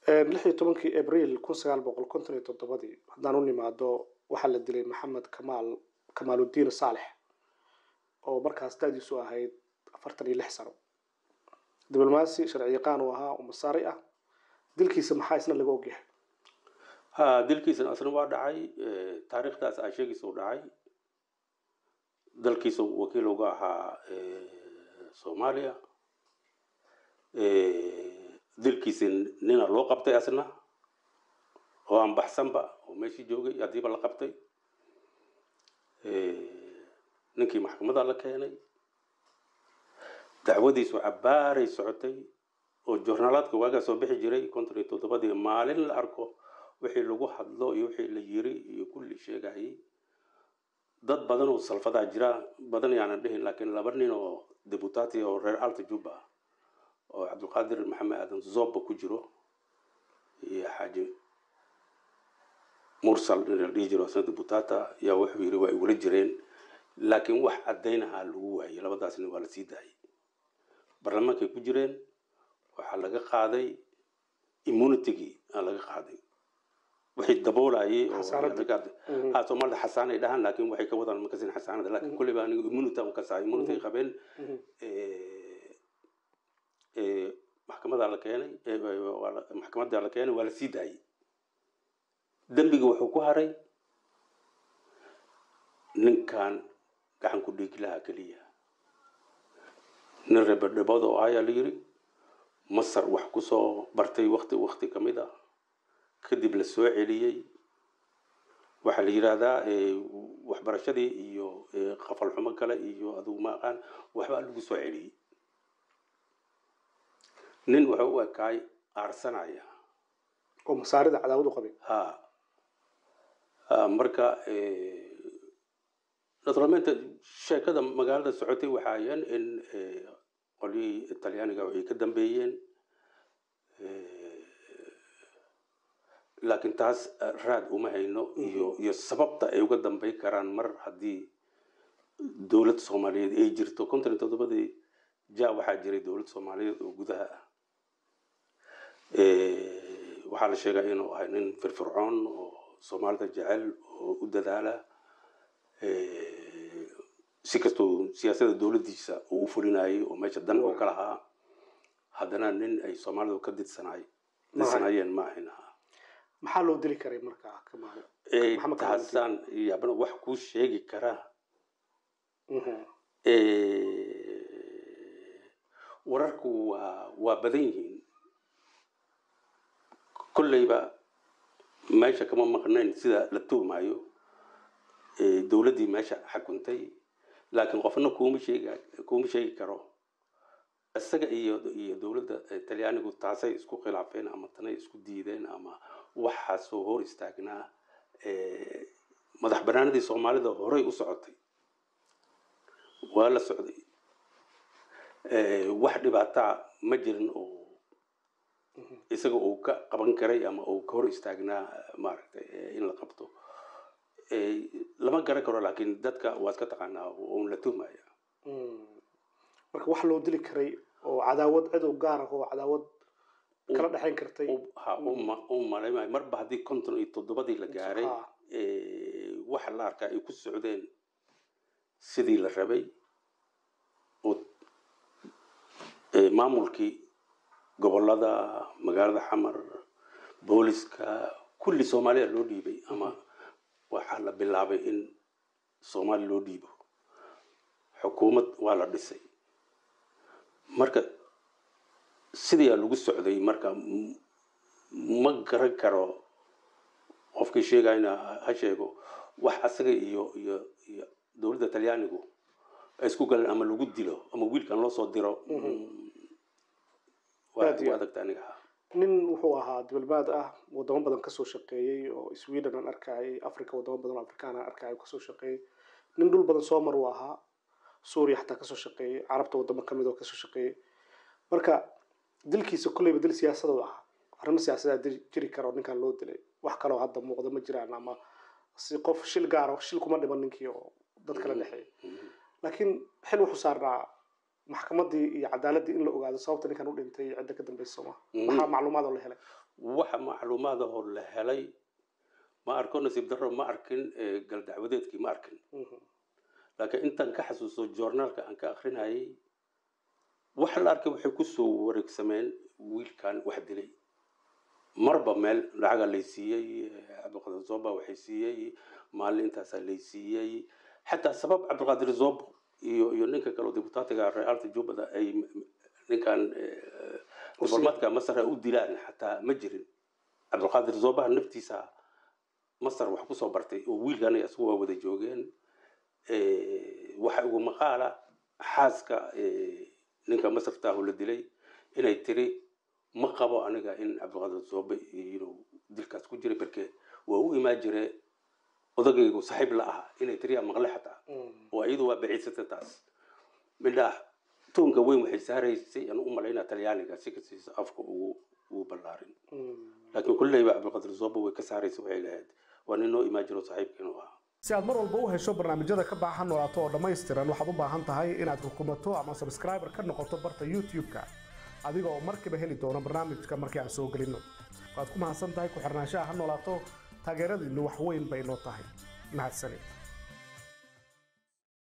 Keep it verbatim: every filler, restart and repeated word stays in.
lix iyo tobankii abriil kun sagaal boqol konton iyo toddobadii haddaan u nimaado waxaa la dilay maxamed kamaal kamaaludiin saalex oo markaas da'diisu ahayd afartan iyo lix sano diblomaasi sharci yaqaan uu ahaa oo masaari ah dilkiisa maxaa isna laga ogyahay ha dilkiisa asna waa dhacay taariikhdaas ay sheegayso dhacay dalkiisa wakiil uga ahaa Soomaaliya dilkiisa nina loo qabtay asna oo aan baxsanba oo meeshii joogay hadiiba la qabtay ninkii maxkamadda la keenay dacwadiisu cabaaray socotay oo joornaalaadka waaga soo bixi jiray konton iyo toddobadii maalin la arko wixii lagu hadlo iyo wixii la yiri iyo kulli sheegayay dad badan oo salfada jira badan yaan dhihin laakiin laba nin oo deputaati oo reer Alta Juba oo Cabdulqaadir Maxamed Aadan Zooba ku jiro iyo xaaji mursal dhigi jiro asna deputaata yaa wuxuu yiri waa wala jireen laakiin wax cadeynaha lagu waayay labadaas nin waa la sii daayay barlamaanka ku jireen waxa laga qaaday immunity laga qaaday wixii daboolay oo laga ha Soomaalida xasaanay dhahan laakiin waxay ka wadaan makasin xasaanada laakiin kulli baa immunity oo ka saay immunity qabeen ee ee maxkamadda la keenay ee maxkamadda la keenay waa la sii daayay dambiga wuxuu ku haray ninkan gacan ku dhigi lahaa kaliya nin reebadabada oo ayaa la yiri masar wax ku soo bartay waqti waqti kamid ah kadib la soo celiyay waxa la yiraahdaa waxbarashadii iyo qafal xumo kale iyo aduu ma aqaan waxba lagu soo celiyay nin wuxuu u ekay arsanaya oo masaarida cadaawad u qabay ha marka naturalmente sheekada magaalada socotay waxayaan in qolii Talyaaniga ay ka dambeeyeen laakiin taas raad uma hayno iyo iyo sababta ay uga dambeey karaan mar hadii dawlad Soomaaliyeed ay jirto konton iyo toddobadii jaa waxa jiray dawlad Soomaaliyeed oo gudaha ee waxa la sheegay inuu ahay nin firfircoon oo Soomaalida jecel oo u dadaala ee si kastoo siyaasadda dawladdiisa uu u fulinayay oo meesha dan oo kala ahaa haddana nin ay Soomaalidu ka didsanay didsanayeen ma ahina maxaa loo dili karay markaa Kamaal maxamed Xasan yaabana wax ku sheegi kara ee wararku waa waa badan yihiin kullayba meesha kama maqnayn sida la tuumayo ee dawladdii meesha xukuntay laakiin qofna kuma sheega kuma sheegi karo isaga iyo iyo dawladda Talyaanigu taasay isku khilaafeen ama tanay isku diideen ama waxa soo hor istaagnaa ee madax banaanadii Soomaalida horay u socotay waa la socday ee wax dhibaato ma jirin oo isaga uu ka qaban karay ama uu ka hor istaagnaa maaragtay in la qabto ee lama garan karo laakiin dadka waa iska taqaanaa oo la tuumaya marka wax loo dili karay oo cadaawad cid u gaar ah oo cadaawad kala dhaxayn kartay ha umma umma leeyahay marba hadii konton iyo toddobadii la gaaray ee wax la arkay ay ku socdeen sidii la rabay oo ee maamulkii gobolada magaalada Xamar booliska kulli Soomaaliya loo dhiibay ama waxa la bilaabay in Soomaali loo dhiibo xukuumad waa la dhisay marka sidii lagu socday marka ma garan karo qofkii sheegayna ha sheego wax asaga iyo iyo dawladda Talyaanigu isku galan ama lagu dilo ama wiilkan loo soo diro waa adag aniga nin wuxuu ahaa diblomaad ah wadamo badan ka soo shaqeeyay oo Sweden aan arkay Afrika wadamo badan oo Afrikaan aan arkay ka soo shaqeeyay nin dhul badan soo mar u ahaa Suuriya xataa ka soo shaqeeyay Carabta wadamo kamid oo ka soo shaqeeyay marka dilkiisa kullayba dil siyaasadeed ah arrimo siyaasadeed jiri karo ninkan loo dilay wax kale oo hadda muuqda ma jiraan ama si qof shil gaar ah shil kuma dhiman ninkii oo dad kala dhaxay laakiin xil wuxuu saarnaa maxkamadii iyo cadaaladii in la ogaado sababta ninkan u dhintay cid ka dambayso ma waxa macluumaad oo la helay waxa macluumaadahoo la helay ma arko nasiib darro ma arkin gal dacwadeedkii ma arkin laakiin intaan ka xasuusto joornaalka aan ka akhrinayay waxa la arkay waxay ku soo wareegsameen wiilkan wax dilay marba meel lacaga lay siiyey cabdiqaadir zooba waxay siiyey maalin intaasaa lay siiyey xataa sabab cabdiqaadir zoob iyo iyo ninka kale dibutaatiga reaalta jubbada ay ninkan diblomaadka masar u dilaan xataa ma jirin cabdiqaadir zooba naftiisa masar wax ku soo bartay oo wiilkan ay asugu wada joogeen waxa ugu maqaala xaaska ninka masarta ah la dilay inay tiri ma qabo aniga in cabdiqaadir zoobe inuu dilkaas ku jiray barkee waa u imaan jiray odagaygu saaxiib la aha inay tiriya maqle xataa oo iyadu waa baciidsatay taas midha toonka weyn waxay saaraysay aan u malaynaa talyaaniga si kasta afka ugu ugu ballaarin laakiin kulleyba cabdiqaadir zoobe way ka saaraysay waxay lahayd waa nin noo imaan jiro saaxiibkiinu ah si aad mar walba u hesho barnaamijyada ka baaxa noolaato oo dhammaystiran waxaad u baahan tahay inaad rukumato ama subscriber ka noqoto barta youtube-ka adiga oo markiiba heli doona barnaamijka markii aan soo gelino waad ku mahadsan tahay ku xirnaanshaha ha noolaato taageeradiinnu wax weyn bay noo tahay mahadsanid